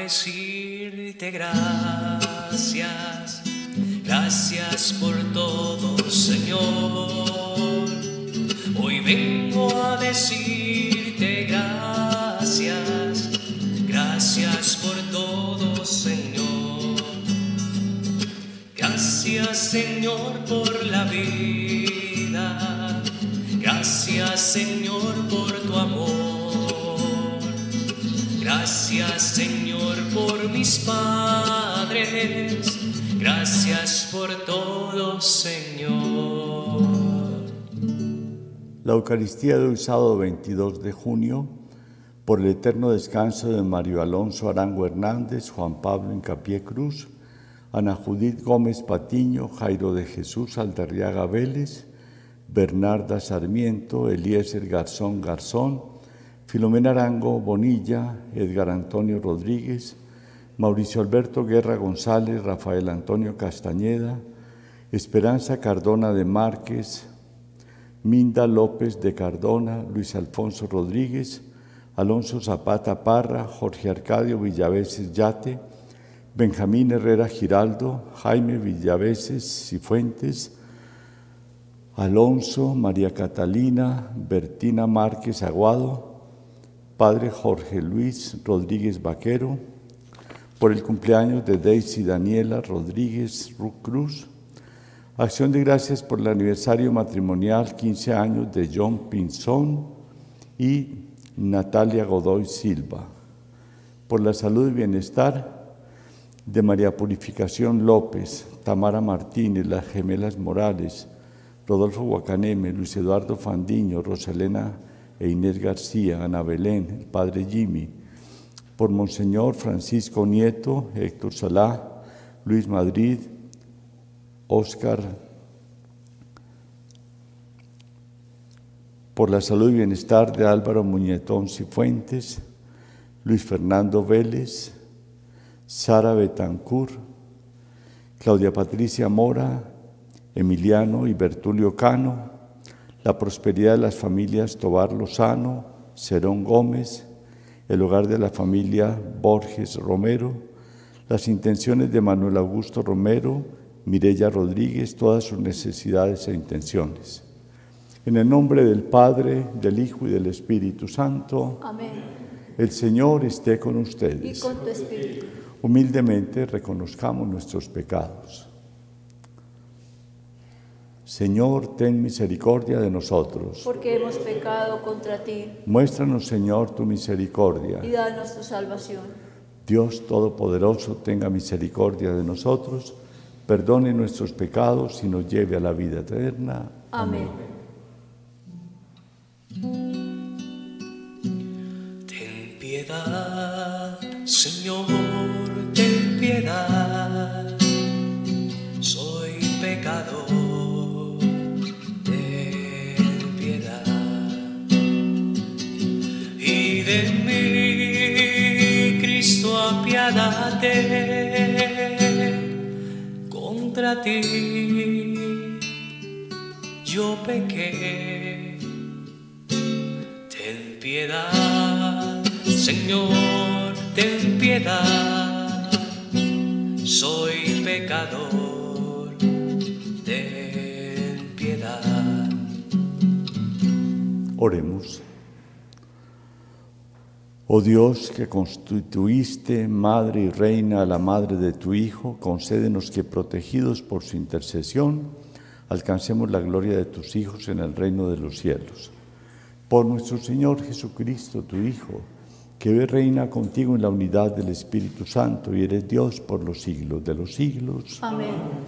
decirte gracias, gracias por todo, Señor. Hoy vengo a decirte gracias, gracias por todo, Señor. Gracias, Señor, por la vida. Gracias, Señor, por tu amor. Gracias, Señor, por mis padres. Gracias por todo, Señor. La Eucaristía de hoy, sábado 22 de junio, por el eterno descanso de Mario Alonso Arango Hernández, Juan Pablo Incapié Cruz, Ana Judith Gómez Patiño, Jairo de Jesús Aldarriaga Vélez, Bernarda Sarmiento, Eliezer Garzón Garzón, Filomena Arango Bonilla, Edgar Antonio Rodríguez, Mauricio Alberto Guerra González, Rafael Antonio Castañeda, Esperanza Cardona de Márquez, Minda López de Cardona, Luis Alfonso Rodríguez, Alonso Zapata Parra, Jorge Arcadio Villaveses Yate, Benjamín Herrera Giraldo, Jaime Villaveses Cifuentes, Alonso, María Catalina, Bertina Márquez Aguado, Padre Jorge Luis Rodríguez Vaquero, por el cumpleaños de Daisy Daniela Rodríguez Cruz. Acción de gracias por el aniversario matrimonial 15 años de John Pinzón y Natalia Godoy Silva. Por la salud y bienestar de María Purificación López, Tamara Martínez, las gemelas Morales, Rodolfo Guacaneme, Luis Eduardo Fandiño, Rosalena e Inés García, Ana Belén, el Padre Jimmy. Por Monseñor Francisco Nieto, Héctor Salá, Luis Madrid, Óscar. Por la salud y bienestar de Álvaro Muñetón Cifuentes, Luis Fernando Vélez, Sara Betancur, Claudia Patricia Mora, Emiliano y Bertulio Cano, la prosperidad de las familias Tobar Lozano, Cerón Gómez, el hogar de la familia Borges Romero, las intenciones de Manuel Augusto Romero, Mireya Rodríguez, todas sus necesidades e intenciones. En el nombre del Padre, del Hijo y del Espíritu Santo. Amén. El Señor esté con ustedes. Y con tu espíritu. Humildemente reconozcamos nuestros pecados. Señor, ten misericordia de nosotros. Porque hemos pecado contra ti. Muéstranos, Señor, tu misericordia. Y danos tu salvación. Dios Todopoderoso, tenga misericordia de nosotros, perdone nuestros pecados y nos lleve a la vida eterna. Amén. Ten piedad, Señor, ten piedad. Soy pecador. De mí, Cristo, apiádate, contra ti yo pequé. Ten piedad, Señor, ten piedad, soy pecador, ten piedad. Oremos. Oh Dios, que constituiste madre y reina a la madre de tu Hijo, concédenos que, protegidos por su intercesión, alcancemos la gloria de tus hijos en el reino de los cielos. Por nuestro Señor Jesucristo, tu Hijo, que vive y reina contigo en la unidad del Espíritu Santo y eres Dios por los siglos de los siglos. Amén.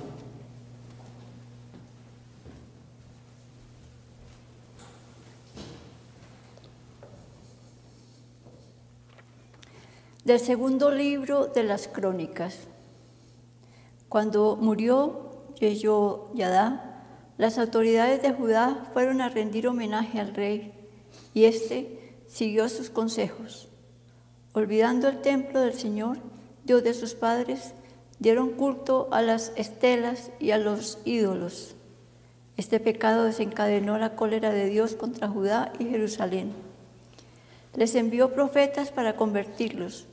Del segundo libro de las Crónicas. Cuando murió Yehoyadá, las autoridades de Judá fueron a rendir homenaje al rey, y éste siguió sus consejos. Olvidando el templo del Señor, Dios de sus padres, dieron culto a las estelas y a los ídolos. Este pecado desencadenó la cólera de Dios contra Judá y Jerusalén. Les envió profetas para convertirlos,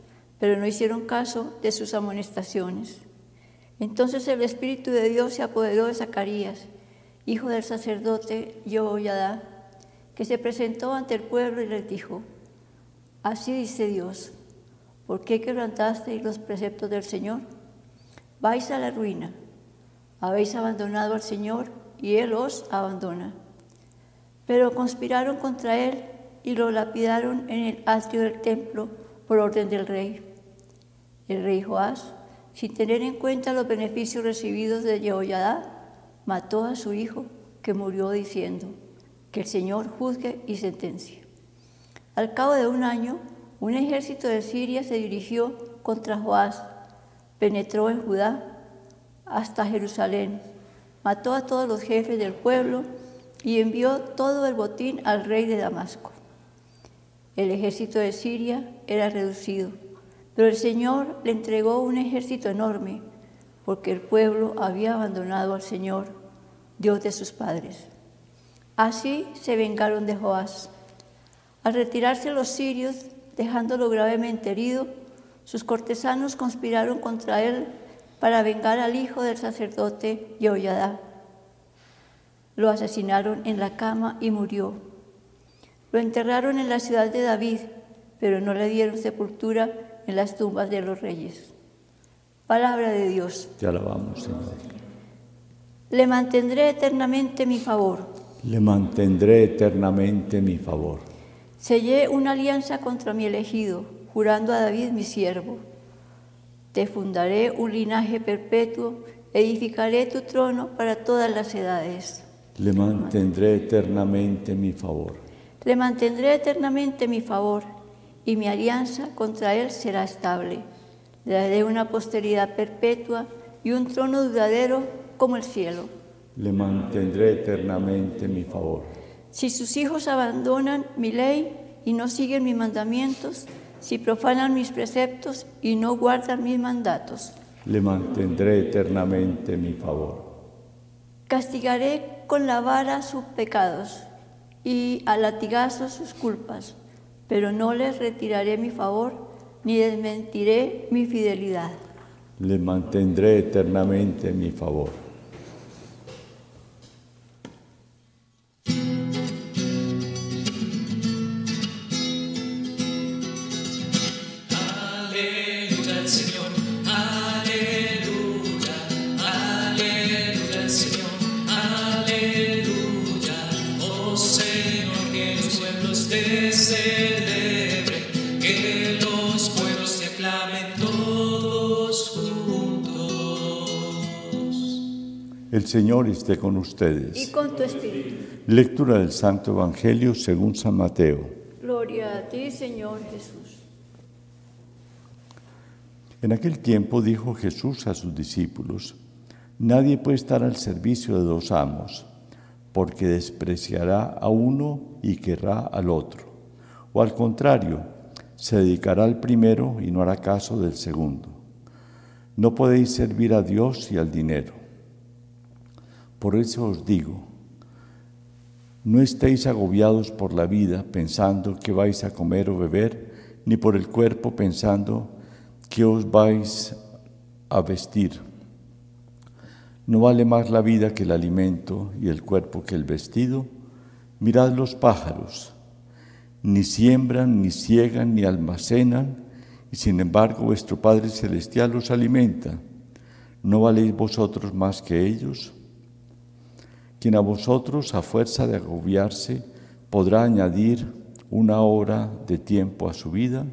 pero no hicieron caso de sus amonestaciones. Entonces el Espíritu de Dios se apoderó de Zacarías, hijo del sacerdote Jehoiada, que se presentó ante el pueblo y les dijo: Así dice Dios, ¿por qué quebrantasteis los preceptos del Señor? Vais a la ruina, habéis abandonado al Señor y Él os abandona. Pero conspiraron contra Él y lo lapidaron en el atrio del templo por orden del rey. El rey Joás, sin tener en cuenta los beneficios recibidos de Jehoiada, mató a su hijo, que murió diciendo: que el Señor juzgue y sentencie. Al cabo de un año, un ejército de Siria se dirigió contra Joás, penetró en Judá hasta Jerusalén, mató a todos los jefes del pueblo y envió todo el botín al rey de Damasco. El ejército de Siria era reducido, pero el Señor le entregó un ejército enorme, porque el pueblo había abandonado al Señor, Dios de sus padres. Así se vengaron de Joás. Al retirarse los sirios, dejándolo gravemente herido, sus cortesanos conspiraron contra él para vengar al hijo del sacerdote Jehoiada. Lo asesinaron en la cama y murió. Lo enterraron en la ciudad de David, pero no le dieron sepultura en las tumbas de los reyes. Palabra de Dios. Te alabamos, Señor. Le mantendré eternamente mi favor. Le mantendré eternamente mi favor. Sellé una alianza contra mi elegido, jurando a David mi siervo. Te fundaré un linaje perpetuo, edificaré tu trono para todas las edades. Le mantendré eternamente mi favor. Le mantendré eternamente mi favor, y mi alianza contra él será estable. Le daré una posteridad perpetua y un trono duradero como el cielo. Le mantendré eternamente mi favor. Si sus hijos abandonan mi ley y no siguen mis mandamientos, si profanan mis preceptos y no guardan mis mandatos, Le mantendré eternamente mi favor. castigaré con la vara sus pecados y a latigazos sus culpas, pero no les retiraré mi favor ni desmentiré mi fidelidad. Le mantendré eternamente mi favor. Aleluya al Señor, aleluya, aleluya al Señor, aleluya. Oh Señor, que los pueblos te celebren, que los pueblos te aclamen todos juntos. El Señor esté con Y ustedes. con tu espíritu. Lectura del Santo Evangelio según San Mateo. Gloria a ti, Señor Jesús. En aquel tiempo dijo Jesús a sus discípulos: Nadie puede estar al servicio de dos amos, porque despreciará a uno y querrá al otro. O al contrario, se dedicará al primero y no hará caso del segundo. No podéis servir a Dios y al dinero. Por eso os digo, no estéis agobiados por la vida pensando qué vais a comer o beber, ni por el cuerpo pensando qué os vais a vestir. ¿No vale más la vida que el alimento y el cuerpo que el vestido? Mirad los pájaros, ni siembran, ni ciegan, ni almacenan, y sin embargo vuestro Padre Celestial los alimenta. ¿No valéis vosotros más que ellos? Quien a vosotros, a fuerza de agobiarse, podrá añadir una hora de tiempo a su vida.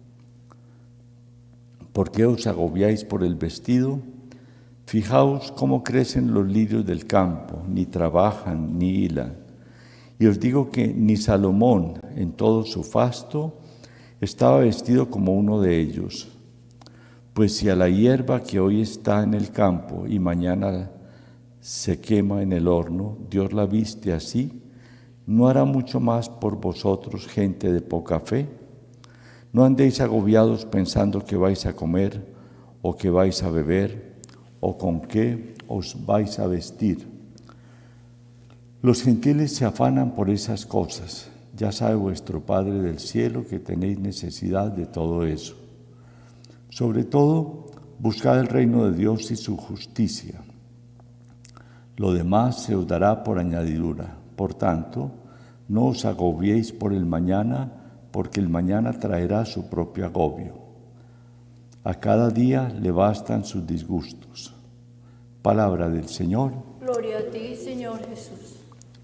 ¿Por qué os agobiáis por el vestido? Fijaos cómo crecen los lirios del campo, ni trabajan ni hilan. Y os digo que ni Salomón, en todo su fasto, estaba vestido como uno de ellos. Pues si a la hierba que hoy está en el campo y mañana se quema en el horno, Dios la viste así, ¿no hará mucho más por vosotros, gente de poca fe? No andéis agobiados pensando que vais a comer o que vais a beber o con qué os vais a vestir. Los gentiles se afanan por esas cosas. Ya sabe vuestro Padre del cielo que tenéis necesidad de todo eso. Sobre todo, buscad el reino de Dios y su justicia. Lo demás se os dará por añadidura. Por tanto, no os agobiéis por el mañana, porque el mañana traerá su propio agobio. A cada día le bastan sus disgustos. Palabra del Señor. Gloria a ti, Señor Jesús.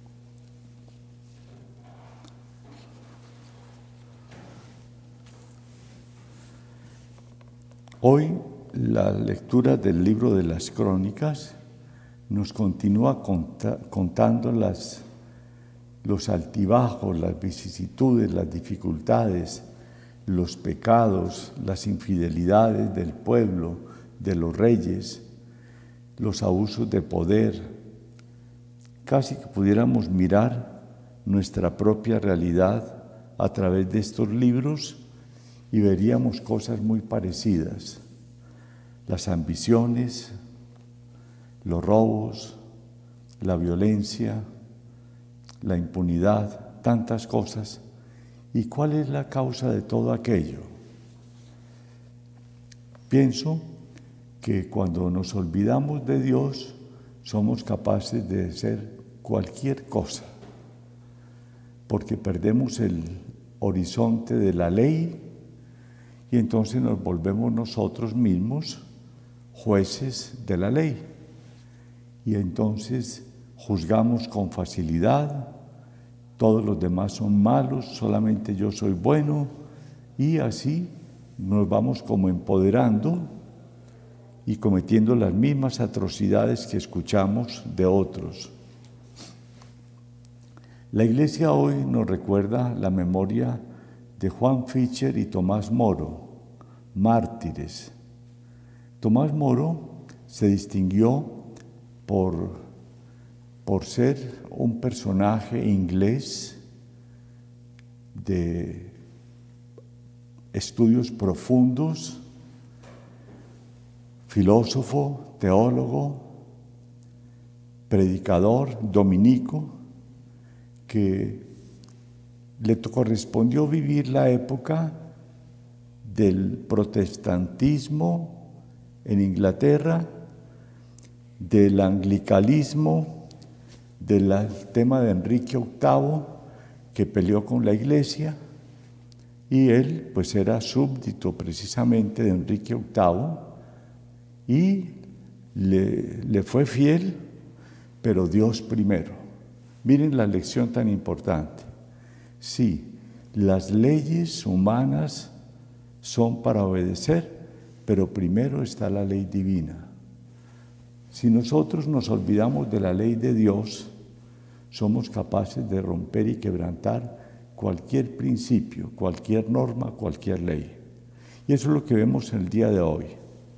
Hoy la lectura del libro de las Crónicas nos continúa contando los altibajos, las vicisitudes, las dificultades, los pecados, las infidelidades del pueblo, de los reyes, los abusos de poder. Casi que pudiéramos mirar nuestra propia realidad a través de estos libros y veríamos cosas muy parecidas. Las ambiciones, los robos, la violencia, la impunidad, tantas cosas. ¿Y cuál es la causa de todo aquello? Pienso que cuando nos olvidamos de Dios, somos capaces de hacer cualquier cosa, porque perdemos el horizonte de la ley y entonces nos volvemos nosotros mismos jueces de la ley. Y entonces juzgamos con facilidad, todos los demás son malos, solamente yo soy bueno, y así nos vamos como empoderando y cometiendo las mismas atrocidades que escuchamos de otros. La Iglesia hoy nos recuerda la memoria de Juan Fischer y Tomás Moro, mártires. Tomás Moro se distinguió por ser un personaje inglés de estudios profundos, filósofo, teólogo, predicador dominico, que le correspondió vivir la época del protestantismo en Inglaterra, del anglicanismo, del tema de Enrique VIII, que peleó con la Iglesia, y él pues era súbdito precisamente de Enrique VIII, y le fue fiel, pero Dios primero. Miren la lección tan importante. Sí, las leyes humanas son para obedecer, pero primero está la ley divina. Si nosotros nos olvidamos de la ley de Dios, somos capaces de romper y quebrantar cualquier principio, cualquier norma, cualquier ley. Y eso es lo que vemos en el día de hoy.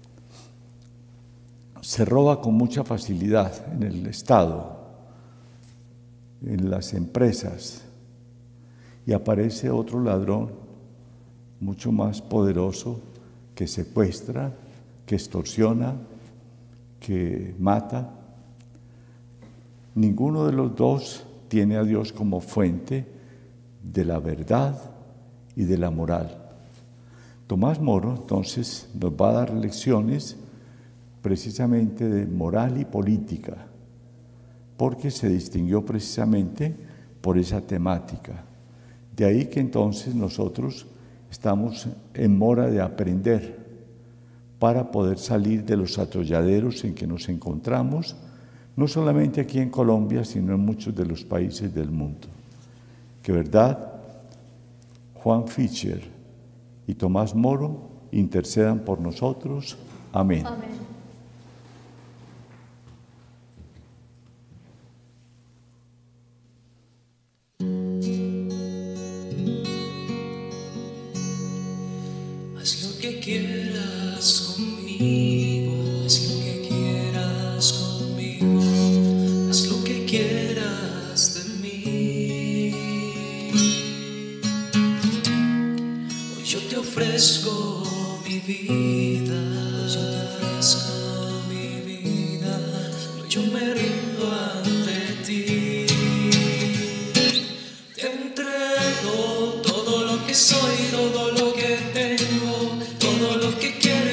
Se roba con mucha facilidad en el Estado, en las empresas, y aparece otro ladrón mucho más poderoso que secuestra, que extorsiona, que mata. Ninguno de los dos tiene a Dios como fuente de la verdad y de la moral. Tomás Moro entonces nos va a dar lecciones precisamente de moral y política, porque se distinguió precisamente por esa temática. De ahí que entonces nosotros estamos en mora de aprender para poder salir de los atolladeros en que nos encontramos, no solamente aquí en Colombia, sino en muchos de los países del mundo. Que verdad, Juan Fischer y Tomás Moro intercedan por nosotros. Amén. Amén. Haz lo que quieras conmigo, haz lo que quieras conmigo, haz lo que quieras de mí. Hoy yo te ofrezco mi vida, hoy yo te ofrezco mi vida, hoy yo me rindo ante ti. Te entrego todo lo que soy, todo lo que tengo, todo lo que quiero.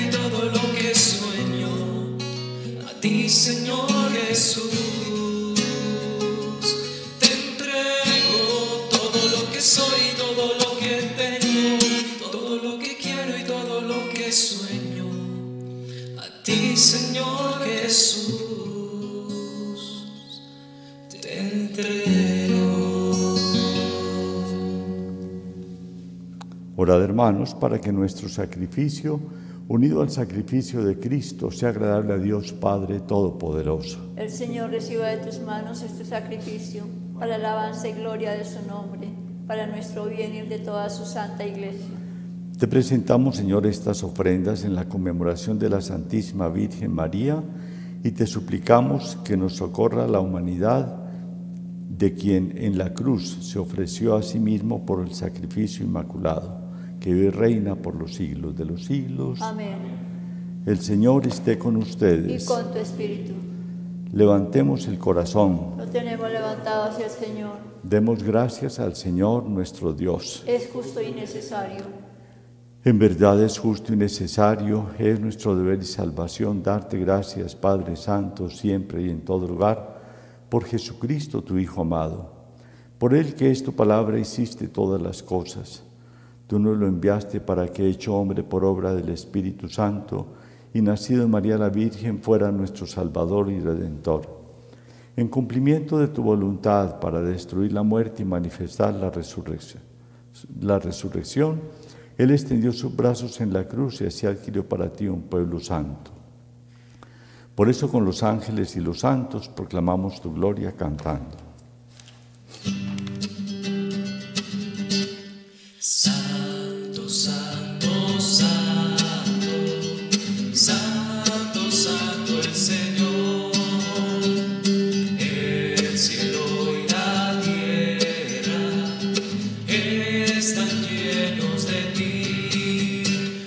Orad, hermanos, para que nuestro sacrificio, unido al sacrificio de Cristo, sea agradable a Dios Padre Todopoderoso. El Señor reciba de tus manos este sacrificio, para la alabanza y gloria de su nombre, para nuestro bien y el de toda su santa Iglesia. Te presentamos, Señor, estas ofrendas en la conmemoración de la Santísima Virgen María y te suplicamos que nos socorra la humanidad de quien en la cruz se ofreció a sí mismo por el sacrificio inmaculado, que hoy reina por los siglos de los siglos. Amén. El Señor esté con ustedes. Y con tu espíritu. Levantemos el corazón. Lo tenemos levantado hacia el Señor. Demos gracias al Señor nuestro Dios. Es justo y necesario. En verdad es justo y necesario, es nuestro deber y salvación darte gracias, Padre Santo, siempre y en todo lugar, por Jesucristo, tu Hijo amado. Por Él, que es tu palabra, hiciste todas las cosas. Tú nos lo enviaste para que, hecho hombre por obra del Espíritu Santo y nacido en María la Virgen, fuera nuestro Salvador y Redentor. En cumplimiento de tu voluntad para destruir la muerte y manifestar la resurrección, Él extendió sus brazos en la cruz y así adquirió para ti un pueblo santo. Por eso con los ángeles y los santos proclamamos tu gloria cantando. Santo, santo, santo, santo, santo el Señor, el cielo y la tierra están llenos de ti.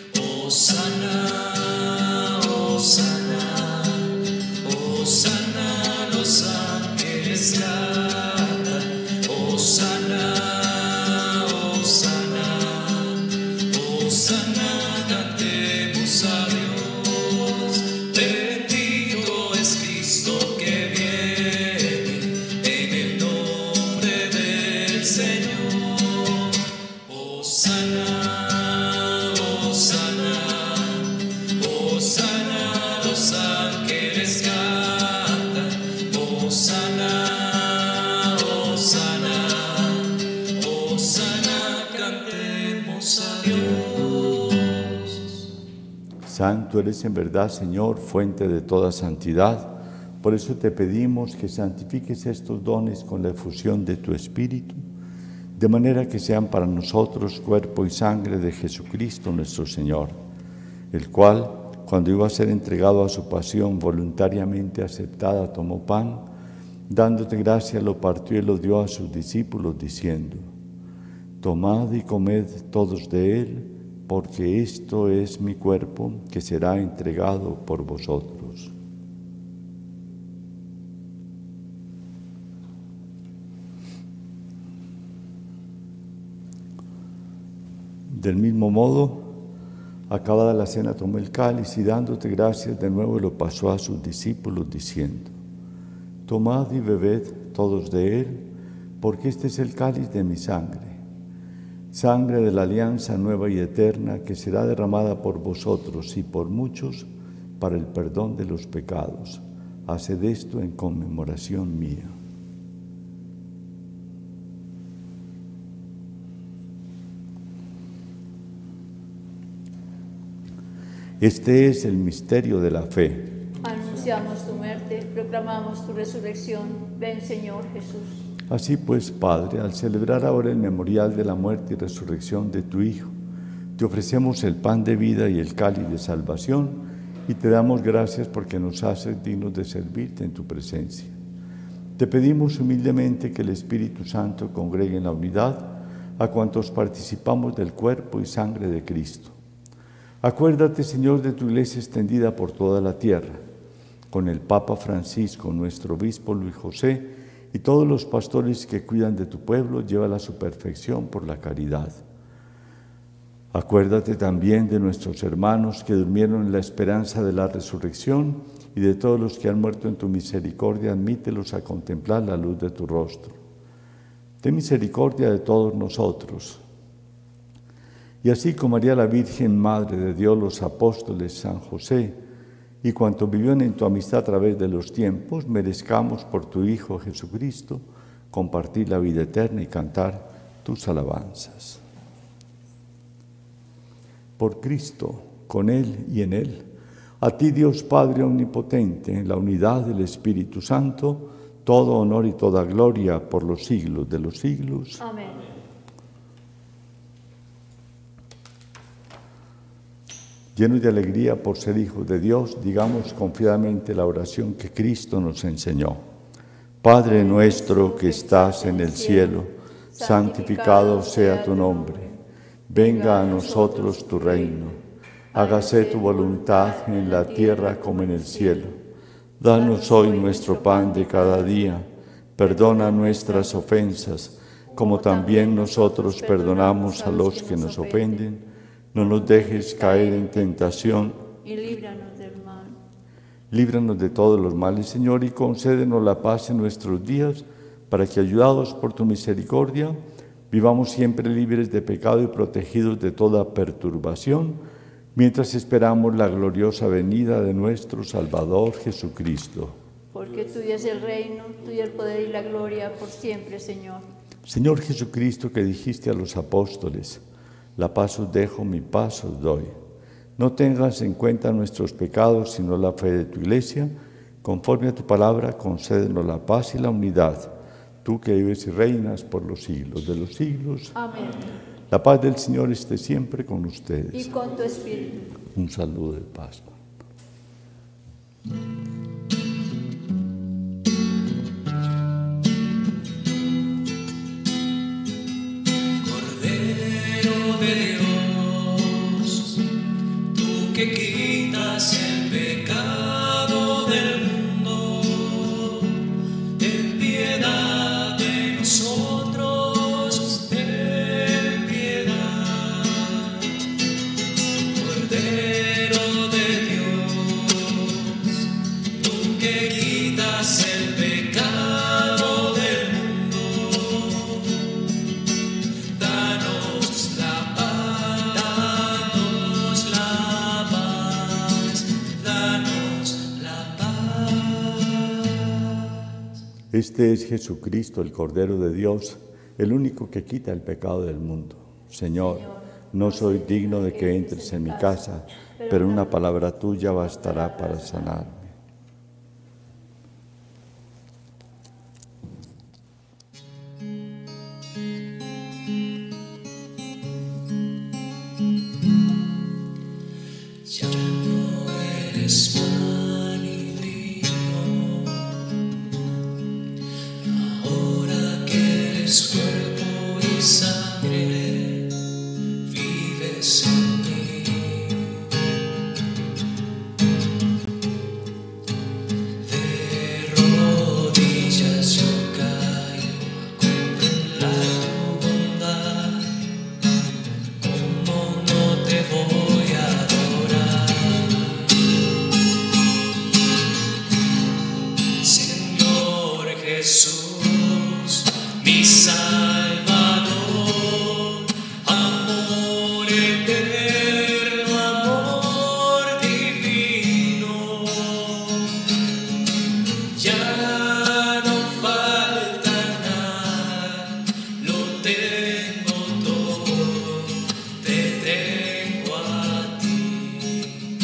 Hosana, hosana, hosana, los ángeles cantan. Hosana, hosana, hosana, cantemos a Dios. Bendito es Cristo que viene en el nombre del Señor. Hosana, hosana, hosana, los ángeles cantan. Hosana, hosana, hosana, cantemos a Dios. Santo eres en verdad, Señor, fuente de toda santidad. Por eso te pedimos que santifiques estos dones con la efusión de tu Espíritu, de manera que sean para nosotros cuerpo y sangre de Jesucristo nuestro Señor, el cual, cuando iba a ser entregado a su pasión voluntariamente aceptada, tomó pan, dándote gracia, lo partió y lo dio a sus discípulos, diciendo: Tomad y comed todos de él, porque esto es mi cuerpo, que será entregado por vosotros. Del mismo modo, acabada la cena, tomó el cáliz y dándote gracias de nuevo lo pasó a sus discípulos, diciendo: Tomad y bebed todos de él, porque este es el cáliz de mi sangre, sangre de la alianza nueva y eterna, que será derramada por vosotros y por muchos para el perdón de los pecados. Haced esto en conmemoración mía. Este es el misterio de la fe. Anunciamos tu muerte, proclamamos tu resurrección. Ven, Señor Jesús. Así pues, Padre, al celebrar ahora el memorial de la muerte y resurrección de tu Hijo, te ofrecemos el pan de vida y el cáliz de salvación y te damos gracias porque nos haces dignos de servirte en tu presencia. Te pedimos humildemente que el Espíritu Santo congregue en la unidad a cuantos participamos del cuerpo y sangre de Cristo. Acuérdate, Señor, de tu iglesia extendida por toda la tierra, con el Papa Francisco, nuestro obispo Luis José, y todos los pastores que cuidan de tu pueblo, llévala a su perfección por la caridad. Acuérdate también de nuestros hermanos que durmieron en la esperanza de la resurrección y de todos los que han muerto en tu misericordia, admítelos a contemplar la luz de tu rostro. Ten misericordia de todos nosotros. Y así como María la Virgen, Madre de Dios, los apóstoles, San José, y cuantos vivieron en tu amistad a través de los tiempos, merezcamos por tu Hijo Jesucristo compartir la vida eterna y cantar tus alabanzas. por Cristo, con Él y en Él. A ti, Dios Padre Omnipotente, en la unidad del Espíritu Santo, todo honor y toda gloria por los siglos de los siglos. Amén. Llenos de alegría por ser hijos de Dios, digamos confiadamente la oración que Cristo nos enseñó. Padre nuestro que estás en el cielo, santificado sea tu nombre. Venga a nosotros tu reino. Hágase tu voluntad en la tierra como en el cielo. Danos hoy nuestro pan de cada día. Perdona nuestras ofensas, como también nosotros perdonamos a los que nos ofenden. No nos dejes caer en tentación. Y líbranos del mal. Líbranos de todos los males, Señor, y concédenos la paz en nuestros días, para que, ayudados por tu misericordia, vivamos siempre libres de pecado y protegidos de toda perturbación, mientras esperamos la gloriosa venida de nuestro Salvador Jesucristo. Porque tuyo es el reino, tuyo el poder y la gloria por siempre, Señor. Señor Jesucristo, que dijiste a los apóstoles: la paz os dejo, mi paz os doy. No tengas en cuenta nuestros pecados, sino la fe de tu Iglesia. Conforme a tu palabra, concédenos la paz y la unidad. Tú que vives y reinas por los siglos de los siglos. Amén. La paz del Señor esté siempre con ustedes. Y con tu espíritu. Un saludo de paz. Cordero de Dios, tú que quitas el pecado del mundo, ten piedad de nosotros, ten piedad. Cordero de Dios, tú que quitas el pecado del mundo, danos la paz, danos la paz, danos la paz. Este es Jesucristo, el Cordero de Dios, el único que quita el pecado del mundo. Señor, no soy digno de que entres en mi casa, pero una palabra tuya bastará para sanarme. Ya no eres pan y vino, ahora que eres cuerpo y sangre, vives en mí. De rodillas yo caigo a contemplar tu bondad, como no te voy a adorar. Señor Jesús, mi Salvador, amor eterno, amor divino, ya no falta nada, lo tengo todo, te tengo a ti.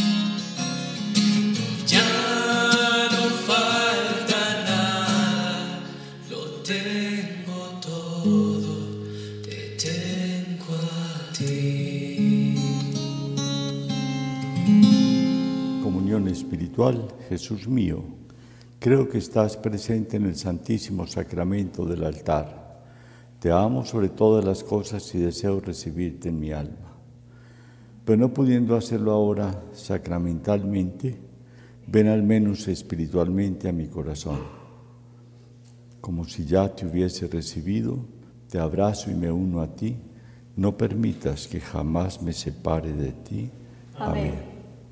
Ya no falta nada, lo tengo todo, te tengo a ti. Comunión espiritual. Jesús mío, creo que estás presente en el Santísimo Sacramento del altar. Te amo sobre todas las cosas y deseo recibirte en mi alma. Pero no pudiendo hacerlo ahora sacramentalmente, ven al menos espiritualmente a mi corazón. Como si ya te hubiese recibido, te abrazo y me uno a ti. No permitas que jamás me separe de ti. Amén.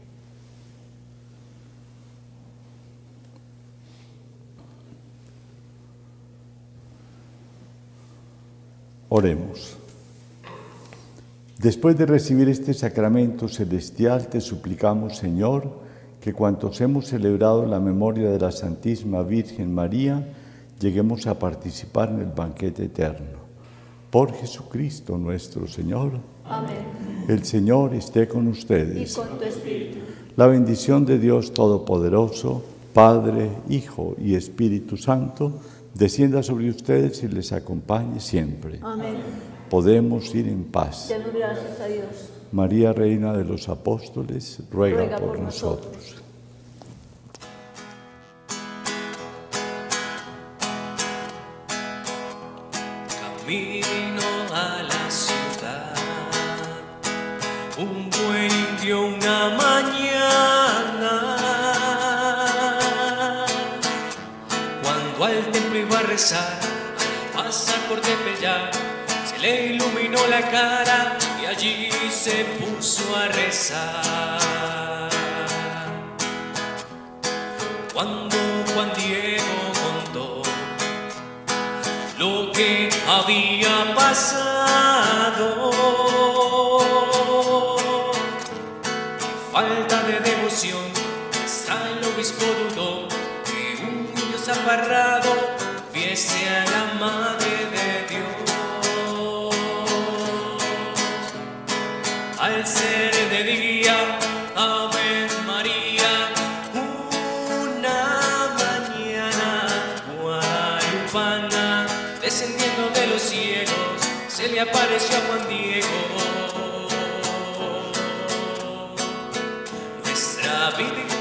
Oremos. Después de recibir este sacramento celestial, te suplicamos, Señor, que cuantos hemos celebrado la memoria de la Santísima Virgen María, lleguemos a participar en el banquete eterno. Por Jesucristo nuestro Señor. Amén. El Señor esté con Y ustedes. con tu espíritu. La bendición de Dios Todopoderoso, Padre, Hijo y Espíritu Santo, descienda sobre ustedes y les acompañe siempre. Amén. Podemos ir en paz. Demos gracias a Dios. María, Reina de los Apóstoles, ruega por nosotros. Camino a la ciudad, un buen indio una mañana, cuando al templo iba a rezar, al pasar por Tepeyá, se le iluminó la cara y allí se puso a rezar. Cuando Juan Diego contó lo que había pasado, y falta de devoción, hasta el obispo dudó que un niño zaparrado viese a la Madre de Dios. Al ser de día, Ave María, una mañana guadalupana, descendiendo de los cielos, se le apareció a Juan Diego. Nuestra vida